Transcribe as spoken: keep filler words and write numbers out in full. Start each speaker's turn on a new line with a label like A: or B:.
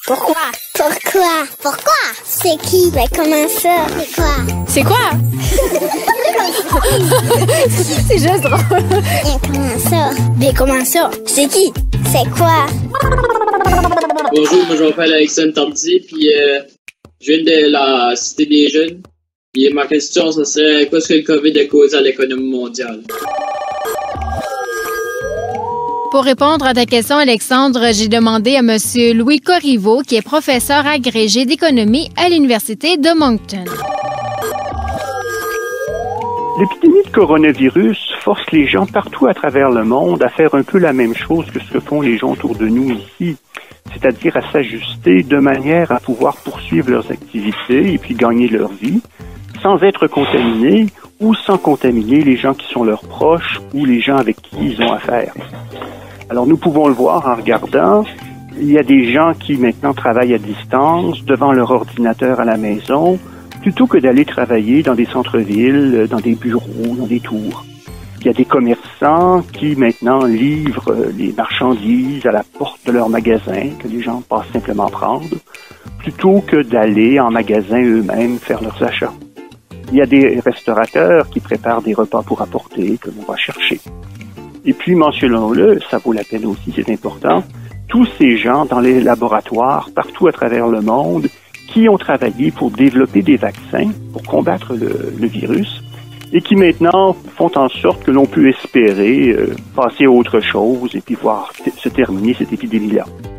A: Pourquoi? Pourquoi? Pourquoi? C'est qui? Mais comment ça? C'est quoi?
B: C'est quoi? C'est juste drôle.
A: Mais comment ça?
B: Mais comment ça? C'est qui?
A: C'est quoi?
C: Bonjour, moi je m'appelle Alexandre Tardy, puis euh, je viens de la Cité des Jeunes. Puis ma question, ce serait qu'est-ce que le COVID a causé à l'économie mondiale?
B: Pour répondre à ta question, Alexandre, j'ai demandé à M. Louis Corriveau, qui est professeur agrégé d'économie à l'Université de Moncton.
D: L'épidémie de coronavirus force les gens partout à travers le monde à faire un peu la même chose que ce que font les gens autour de nous ici, c'est-à-dire à s'ajuster de manière à pouvoir poursuivre leurs activités et puis gagner leur vie sans être contaminés ou sans contaminer les gens qui sont leurs proches ou les gens avec qui ils ont affaire. Alors nous pouvons le voir en regardant, il y a des gens qui maintenant travaillent à distance devant leur ordinateur à la maison, plutôt que d'aller travailler dans des centres-villes, dans des bureaux, dans des tours. Il y a des commerçants qui maintenant livrent les marchandises à la porte de leur magasin, que les gens passent simplement prendre, plutôt que d'aller en magasin eux-mêmes faire leurs achats. Il y a des restaurateurs qui préparent des repas pour apporter, que l'on va chercher. Et puis, mentionnons-le, ça vaut la peine aussi, c'est important, tous ces gens dans les laboratoires, partout à travers le monde, qui ont travaillé pour développer des vaccins pour combattre le, le virus et qui maintenant font en sorte que l'on peut espérer euh, passer à autre chose et puis voir t- se terminer cette épidémie-là.